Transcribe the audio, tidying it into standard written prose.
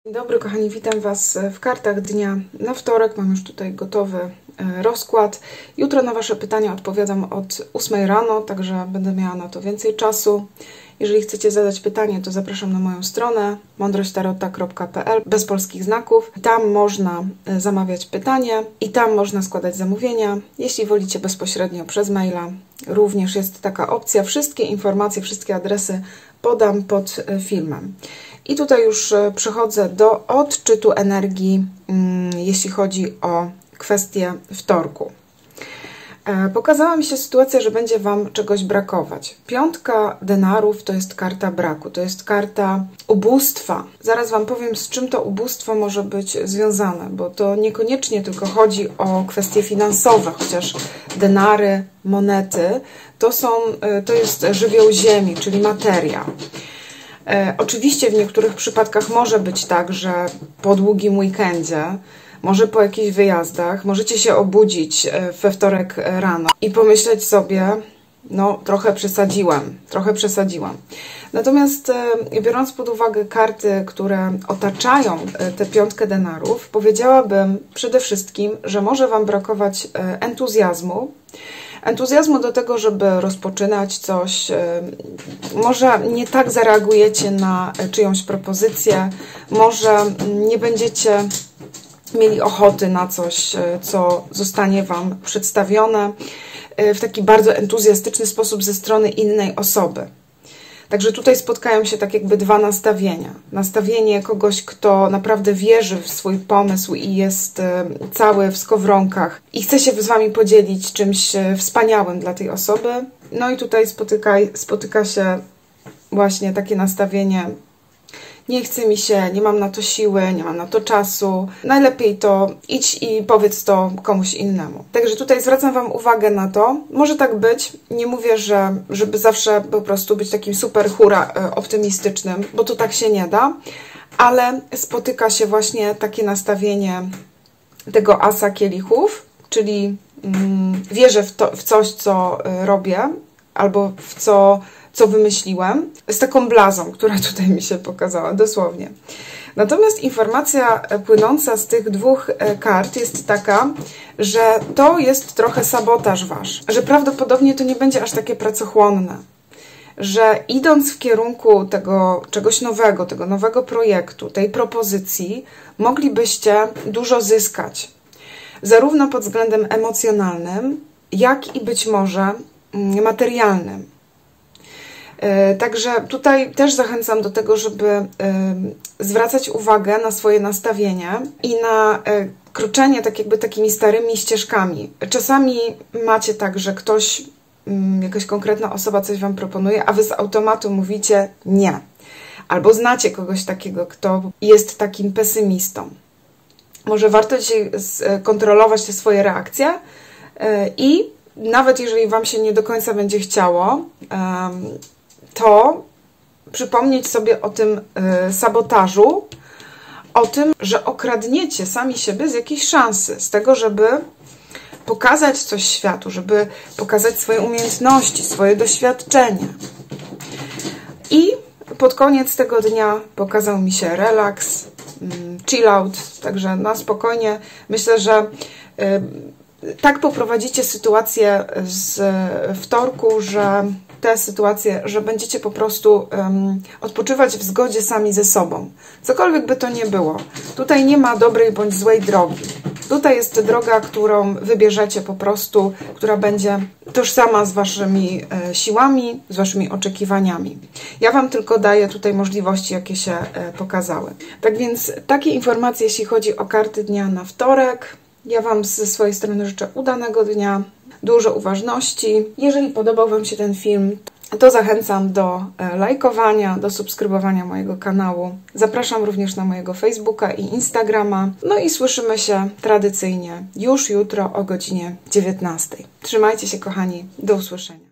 Dzień dobry kochani, witam Was w kartach dnia na wtorek. Mam już tutaj gotowy rozkład. Jutro na Wasze pytania odpowiadam od 8 rano, także będę miała na to więcej czasu. Jeżeli chcecie zadać pytanie, to zapraszam na moją stronę mądrośtarota.pl bez polskich znaków. Tam można zamawiać pytanie i tam można składać zamówienia. Jeśli wolicie bezpośrednio przez maila, również jest taka opcja. Wszystkie informacje, wszystkie adresy podam pod filmem. I tutaj już przechodzę do odczytu energii, jeśli chodzi o kwestię wtorku. Pokazała mi się sytuacja, że będzie Wam czegoś brakować. Piątka denarów to jest karta braku, to jest karta ubóstwa. Zaraz Wam powiem, z czym to ubóstwo może być związane, bo to niekoniecznie tylko chodzi o kwestie finansowe, chociaż denary, monety to jest żywioł ziemi, czyli materia. Oczywiście w niektórych przypadkach może być tak, że po długim weekendzie, może po jakichś wyjazdach, możecie się obudzić we wtorek rano i pomyśleć sobie, no trochę przesadziłam. Natomiast biorąc pod uwagę karty, które otaczają tę piątkę denarów, powiedziałabym przede wszystkim, że może Wam brakować entuzjazmu do tego, żeby rozpoczynać coś. Może nie tak zareagujecie na czyjąś propozycję, może nie będziecie mieli ochoty na coś, co zostanie Wam przedstawione w taki bardzo entuzjastyczny sposób ze strony innej osoby. Także tutaj spotkają się tak jakby dwa nastawienia. Nastawienie kogoś, kto naprawdę wierzy w swój pomysł i jest cały w skowronkach i chce się z Wami podzielić czymś wspaniałym dla tej osoby. No i tutaj spotyka się właśnie takie nastawienie: nie chce mi się, nie mam na to siły, nie mam na to czasu. Najlepiej to idź i powiedz to komuś innemu. Także tutaj zwracam Wam uwagę na to. Może tak być. Nie mówię, żeby zawsze po prostu być takim super hura optymistycznym, bo to tak się nie da. Ale spotyka się właśnie takie nastawienie tego asa kielichów, czyli wierzę w coś, co robię, albo w co wymyśliłem, z taką blazą, która tutaj mi się pokazała, dosłownie. Natomiast informacja płynąca z tych dwóch kart jest taka, że to jest trochę sabotaż Wasz, że prawdopodobnie to nie będzie aż takie pracochłonne, że idąc w kierunku tego czegoś nowego, tego nowego projektu, tej propozycji, moglibyście dużo zyskać, zarówno pod względem emocjonalnym, jak i być może materialnym. Także tutaj też zachęcam do tego, żeby zwracać uwagę na swoje nastawienie i na kroczenie tak jakby takimi starymi ścieżkami. Czasami macie tak, że ktoś, jakaś konkretna osoba coś Wam proponuje, a Wy z automatu mówicie nie. Albo znacie kogoś takiego, kto jest takim pesymistą. Może warto dzisiaj kontrolować te swoje reakcje i nawet jeżeli Wam się nie do końca będzie chciało, to przypomnieć sobie o tym sabotażu, o tym, że okradniecie sami siebie z jakiejś szansy, z tego, żeby pokazać coś światu, żeby pokazać swoje umiejętności, swoje doświadczenie. I pod koniec tego dnia pokazał mi się relaks, chill out, także na spokojnie. Myślę, że tak poprowadzicie sytuację z wtorku, że te sytuacje, że będziecie po prostu odpoczywać w zgodzie sami ze sobą. Cokolwiek by to nie było. Tutaj nie ma dobrej bądź złej drogi. Tutaj jest droga, którą wybierzecie po prostu, która będzie tożsama z Waszymi siłami, z Waszymi oczekiwaniami. Ja Wam tylko daję tutaj możliwości, jakie się pokazały. Tak więc takie informacje, jeśli chodzi o karty dnia na wtorek. Ja Wam ze swojej strony życzę udanego dnia, dużo uważności. Jeżeli podobał Wam się ten film, to zachęcam do lajkowania, do subskrybowania mojego kanału. Zapraszam również na mojego Facebooka i Instagrama. No i słyszymy się tradycyjnie już jutro o godzinie 19. Trzymajcie się kochani, do usłyszenia.